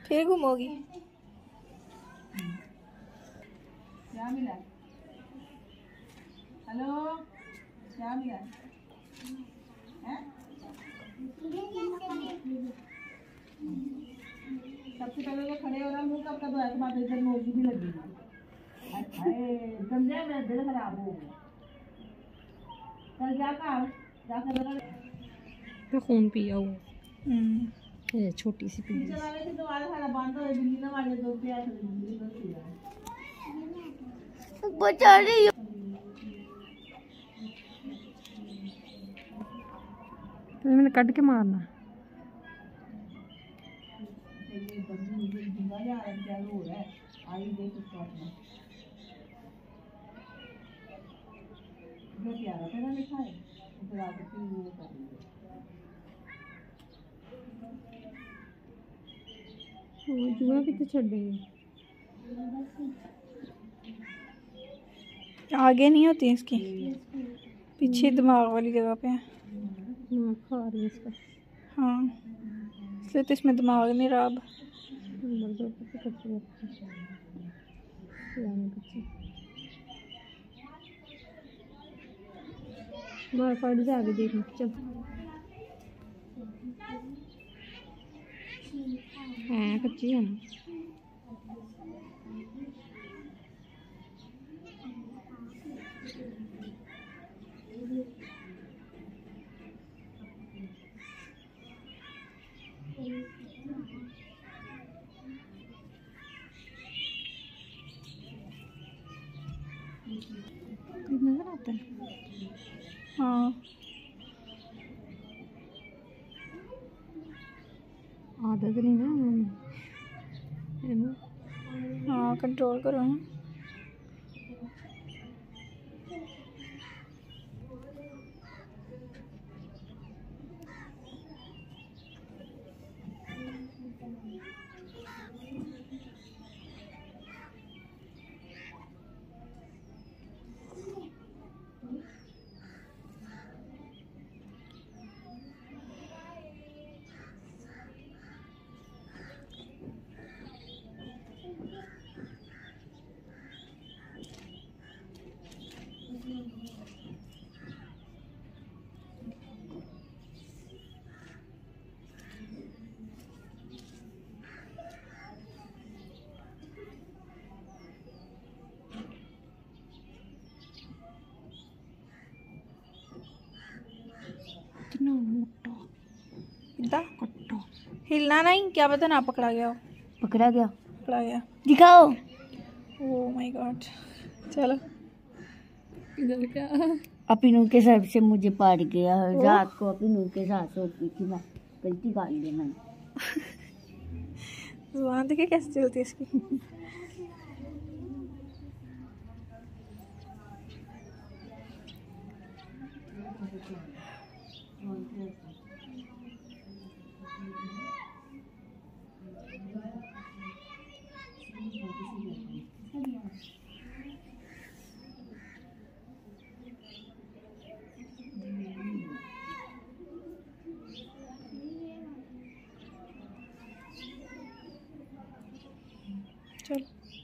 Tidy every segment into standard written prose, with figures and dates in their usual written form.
फिर घूमोगी? क्या मिला? हेलो, क्या मिला है? सबसे पहले तो खड़े हो रहा मुंह कब का तो ऐसा बात इधर नोज भी लगेगी। गंजा मेरा दिल खराब हो गया। कल जाकर तो खून पिया हुआ ये छोटी सी पीली चला रहे थे दोबारा सारा बंद हो बिल्ली ना वाले दो प्यास बिल्ली बस पिया बचा रही हो। मैंने कट के मारना। ये बंदी मुझे जिंदा जा रहा है क्या हो रहा है आई देख उसको अपना जो प्यारा तेरा लिखा है तो रात को वो कर रही है वो जुआ भी तो छड़ गई। आगे नहीं होती इसकी, पीछे दिमाग वाली जगह पे है। खा रही है इसका। हाँ, इसलिए तो इसमें दिमाग नहीं रहा अब। पड़ जा आगे देखना चल। है कच्ची है ना। नजर आता है। हाँ, आदत नहीं ना है ना। हाँ कंट्रोल करो ना। कितना मोटा इतना कट्टा। हिलना नहीं, क्या पता ना पकड़ा गया हो। पकड़ा गया। पकड़ा गया, दिखाओ। Oh my god. चलो इधर क्या अपीनू के सर से मुझे पार गया। रात को अपीनू के साथ सोती थी मैं, गलती कर ली मैंने। जुबान देखिए कैसे चलती है इसकी। चलो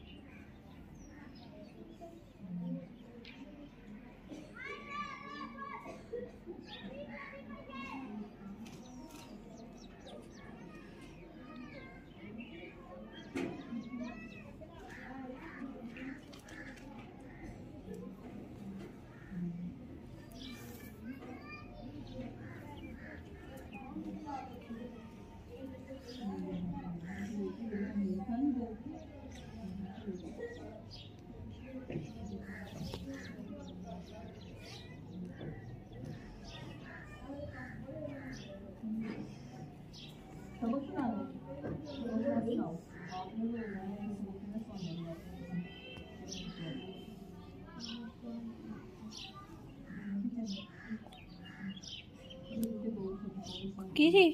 की थी।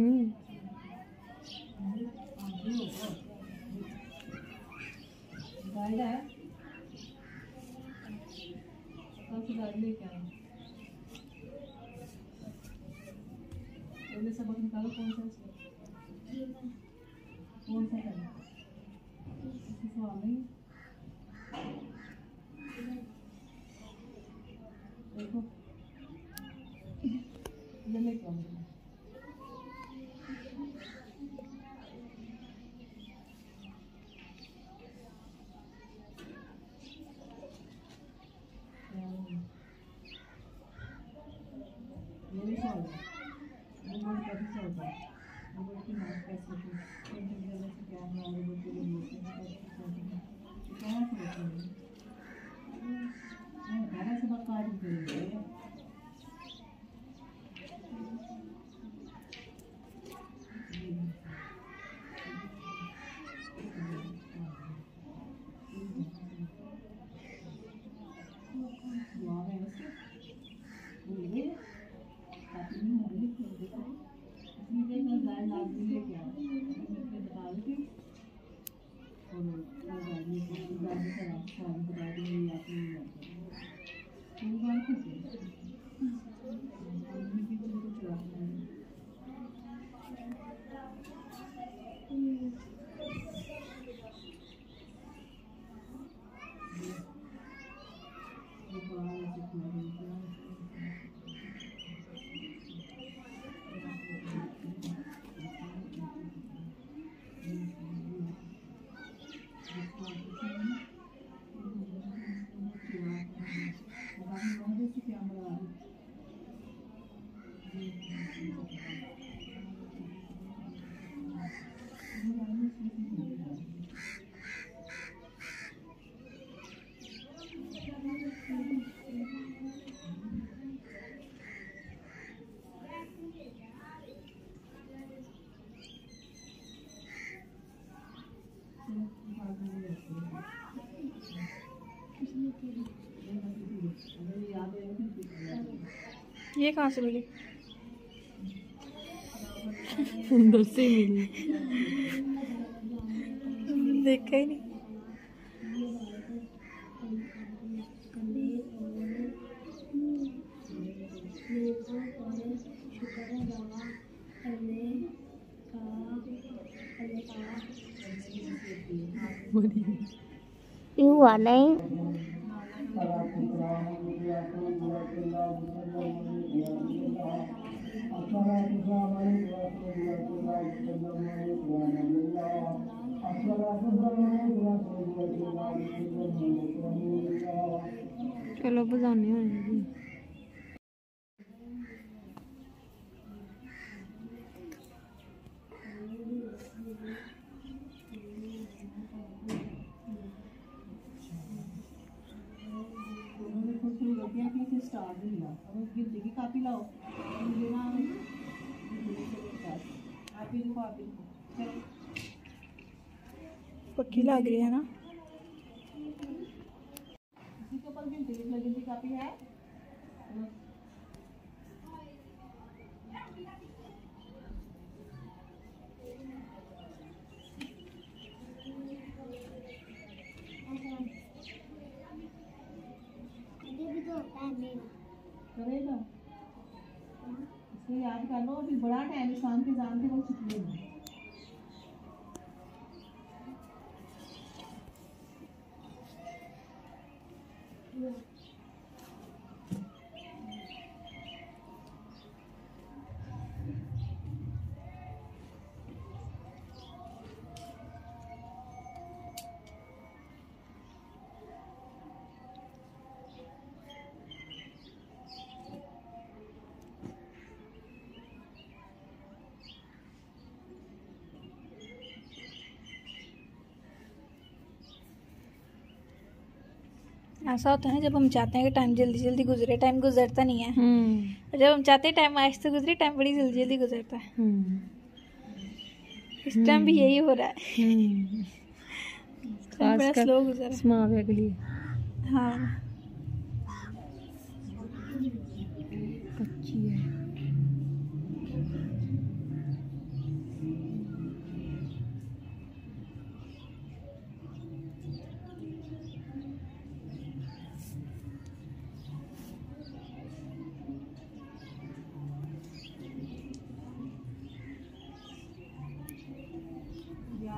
गाइड है कौन सी गाइड लेके आए पहले सबक निकालो कौन सा कौन सा करना इसी सवाल में देखो ये लेके आओ ये सवाल नंबर कैसे चलता है नंबर की नाम कैसे होती है इंटरव्यू से क्या है और वो पूरे मोशन कैसे चलते हैं क्या होता है मैं बड़ा सब कार्य कर रही हूँ ये कहाँ से मिली? अंदर से मिली, देखा ही नहीं। ये हुआ नहीं चलो बजाने होंगे। स्टार भी मिला और गिनती की कापी लाओ मुझे ना आप ही लिखो चलो पक्की लग रही है ना। इसी के ऊपर गिनती की कापी है करेगा इसको याद कर लो अभी बड़ा टाइम शाम के जान के वो छुट्टी होगी ऐसा होता है ना, जब हम चाहते हैं कि टाइम जल्दी जल्दी गुजरे, टाइम गुजरता नहीं है। और जब हम चाहते हैं टाइम आहिस्ते गुजरे, टाइम बड़ी जल्दी जल्दी गुजरता है। इस टाइम भी यही हो रहा है। बड़ा स्लो गुजर रहा है के लिए। हाँ कच्ची है।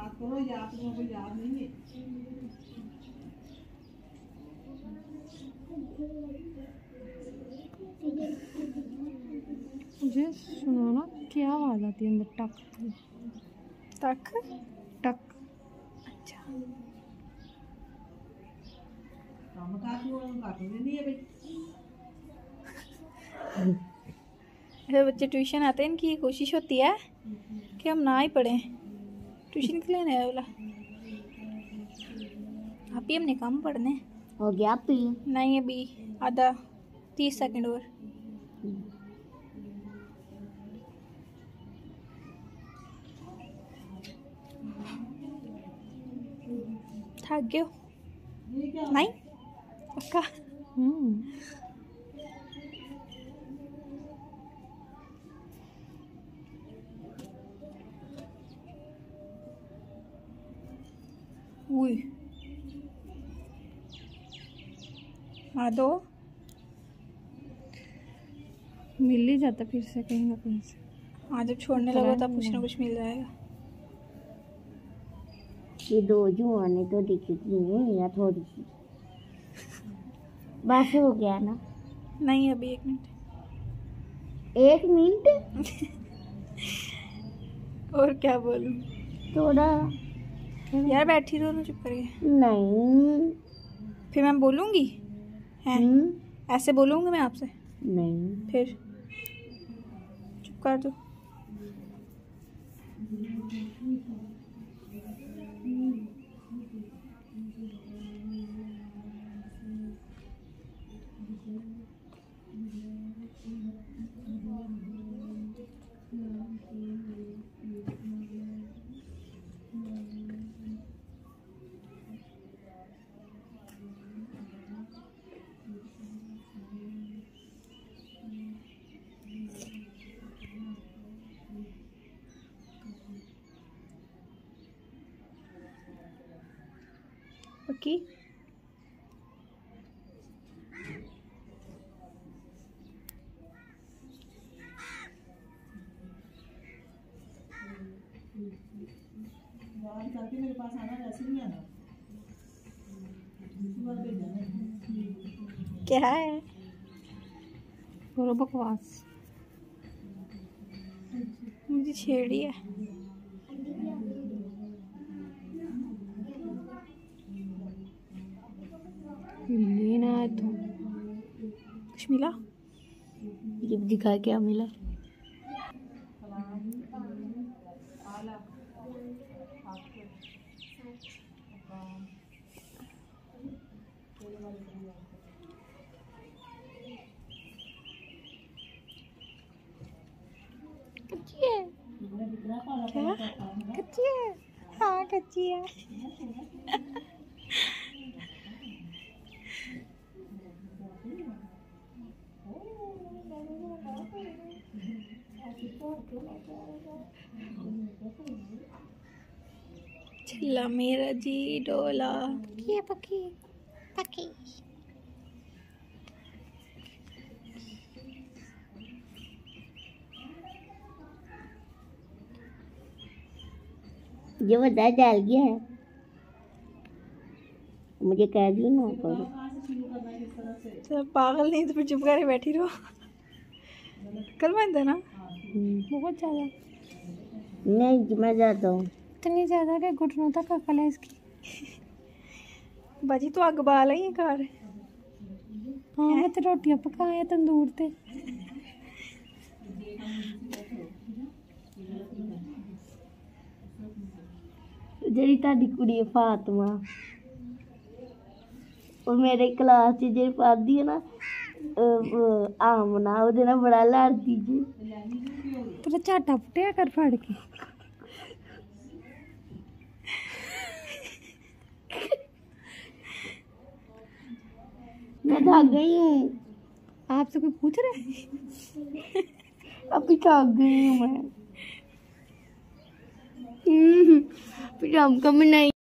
बात करो, याद में कोई याद नहीं है। मुझे सुनो ना, क्या आवाज आती है अंदर? टक तक टक। अच्छा काम का नहीं है भाई। ऐसे बच्चे ट्यूशन आते हैं, इनकी कोशिश होती है कि हम ना ही पढ़ें, ट्यूशन के लिए नहीं बोला। आप ही हमने काम पढ़ने हो गया पी? नहीं, अभी आधा 30 सेकंड और। थक गए हो? नहीं पक्का? उई आ दो, मिल ही जाता फिर से कहीं ना कहीं से। हाँ जब छोड़ने लगो तब कुछ ना कुछ मिल जाएगा। ये दो जुआने तो दिखेगी नहीं या थोड़ी सी बस हो गया ना? नहीं अभी 1 मिनट। 1 मिनट? और क्या बोलूं? थोड़ा यार बैठी रहो ना चुप करके। नहीं। फिर मैं बोलूंगी हैं? ऐसे बोलूंगी मैं आपसे? नहीं। फिर चुप कर दो। ओके बाहर जाके मेरे पास आना, वैसे नहीं आना। दूसरी बार भेजा है। क्या है? करो बकवास। मुझे छेड़ी है। हिल्ली ना है तो कुछ मिला? ये दिखा क्या मिला? कच्ची है क्या? कच्ची है? हाँ कच्ची है। चिल्ला मेरा जी डोला पकी पकी पकी। ये बता डाल गया है, मुझे कह दी ना करो। तो पागल नहीं तो फिर चुप कर बैठी रहो। कल बंद है ना? बहुत ज़्यादा। नहीं मैं जाता हूँ। इतनी ज़्यादा कि घुटनों तक अकल है इसकी। बाजी तो अग बाल है घर। हाँ मैं तो रोटियां पकाया तंदूर ते। ਜਿਹੜੀ ਤੁਹਾਡੀ ਕੁੜੀ ਫਾਤਮਾ, ਉਹ ਮੇਰੇ ਕਲਾਸ 'ਚ ਜਿਹੜੀ ਪੜ੍ਹਦੀ ਹੈ ਨਾ ਆਮਨਾ, ਉਹਦੇ ਨਾਲ ਬੜਾ ਲੜਦੀ ਜੀ। तेरा झाटा फुटिया कर फाड़ के। मैं थक गई हूँ। आपसे कोई पूछ रहा है? अभी थक गई हूँ मैं। फिर हमको भी नहीं